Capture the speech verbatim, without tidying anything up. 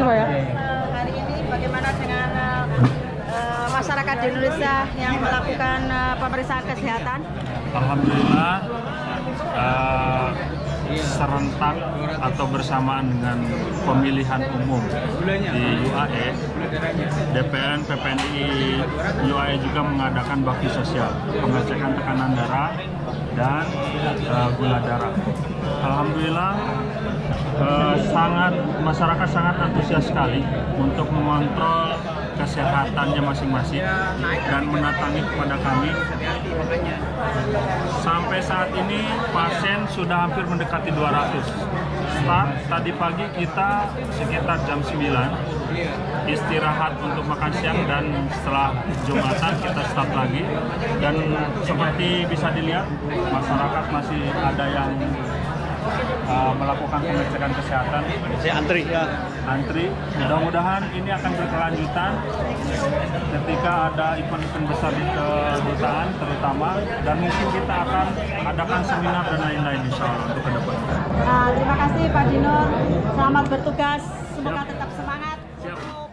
Pak ya? Uh, hari ini bagaimana dengan uh, uh, masyarakat di Indonesia yang melakukan uh, pemeriksaan kesehatan? Alhamdulillah uh, serentak atau bersamaan dengan pemilihan umum di U A E, D P N, P P N I U A E juga mengadakan bakti sosial, pengecekan tekanan darah dan uh, gula darah. Alhamdulillah uh, sangat masyarakat sangat antusias sekali untuk mengontrol kesehatannya masing-masing dan mendatangi kepada kami. Sampai saat ini pasien sudah hampir mendekati dua ratus. Start tadi pagi kita sekitar jam sembilan, istirahat untuk makan siang, dan setelah Jumatan kita start lagi. Dan seperti bisa dilihat, masyarakat masih ada yang Uh, melakukan pengecekan kesehatan. Saya antri ya. Antri. Mudah-mudahan ini akan berkelanjutan ketika ada event-event besar di kedutaan terutama, dan mungkin kita akan adakan seminar dan lain-lain insya Allah untuk ke depan. Nah, terima kasih Pak Dinur. Selamat bertugas. Semoga tetap semangat. Siap.